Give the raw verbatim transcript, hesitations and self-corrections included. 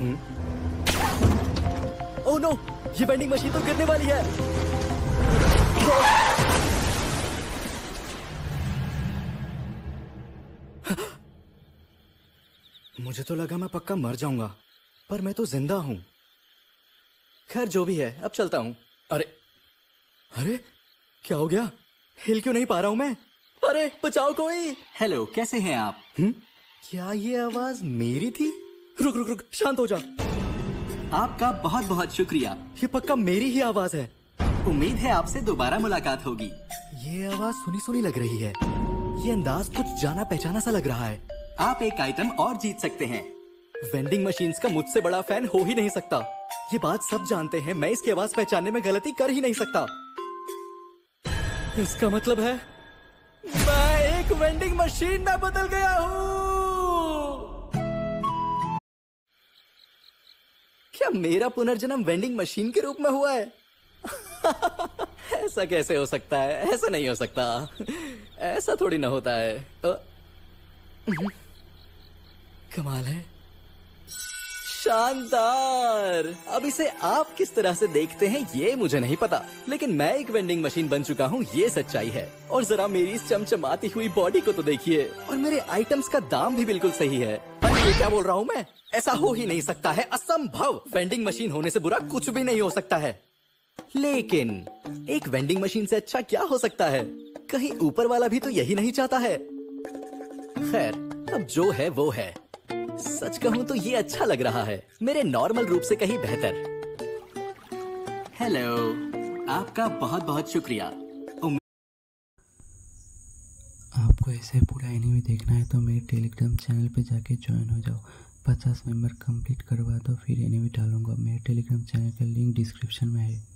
ओह no, ये vending machine तो गिरने वाली है। मुझे तो लगा मैं पक्का मर जाऊंगा, पर मैं तो जिंदा हूं। खैर जो भी है, अब चलता हूं। अरे अरे क्या हो गया? हिल क्यों नहीं पा रहा हूं मैं? अरे बचाओ कोई। हेलो, कैसे हैं आप? हुँ? क्या ये आवाज मेरी थी? रुक रुक रुक, शांत हो जा। आपका बहुत बहुत शुक्रिया। ये पक्का मेरी ही आवाज है। उम्मीद है आपसे दोबारा मुलाकात होगी। ये आवाज सुनी सुनी लग रही है। ये अंदाज कुछ जाना पहचाना सा लग रहा है। आप एक आइटम और जीत सकते हैं। वेंडिंग मशीन्स का मुझसे बड़ा फैन हो ही नहीं सकता। ये बात सब जानते हैं, मैं इसकी आवाज पहचानने में गलती कर ही नहीं सकता। इसका मतलब है मैं एक वेंडिंग मशीन में बदल गया हूँ। क्या मेरा पुनर्जन्म वेंडिंग मशीन के रूप में हुआ है? ऐसा कैसे हो सकता है? ऐसा नहीं हो सकता। ऐसा थोड़ी ना होता है। अ, कमाल है। शानदार। अब इसे आप किस तरह से देखते हैं ये मुझे नहीं पता, लेकिन मैं एक वेंडिंग मशीन बन चुका हूँ, ये सच्चाई है। और जरा मेरी इस चमचमाती हुई बॉडी को तो देखिए, और मेरे आइटम्स का दाम भी बिल्कुल सही है। अरे ये क्या बोल रहा हूँ मैं? ऐसा हो ही नहीं सकता है, असंभव। वेंडिंग मशीन होने से बुरा कुछ भी नहीं हो सकता है। लेकिन एक वेंडिंग मशीन से अच्छा क्या हो सकता है? कहीं ऊपर वाला भी तो यही नहीं चाहता है। खैर, अब जो है वो है। सच कहूं तो ये अच्छा लग रहा है, मेरे नॉर्मल रूप से कहीं बेहतर। हेलो, आपका बहुत बहुत शुक्रिया। आपको ऐसे पूरा एनीमे देखना है तो मेरे टेलीग्राम चैनल पे जाके ज्वाइन हो जाओ। पचास मेंबर कंप्लीट करवा दो, फिर एनीमे डालूंगा। मेरे टेलीग्राम चैनल का लिंक डिस्क्रिप्शन में है।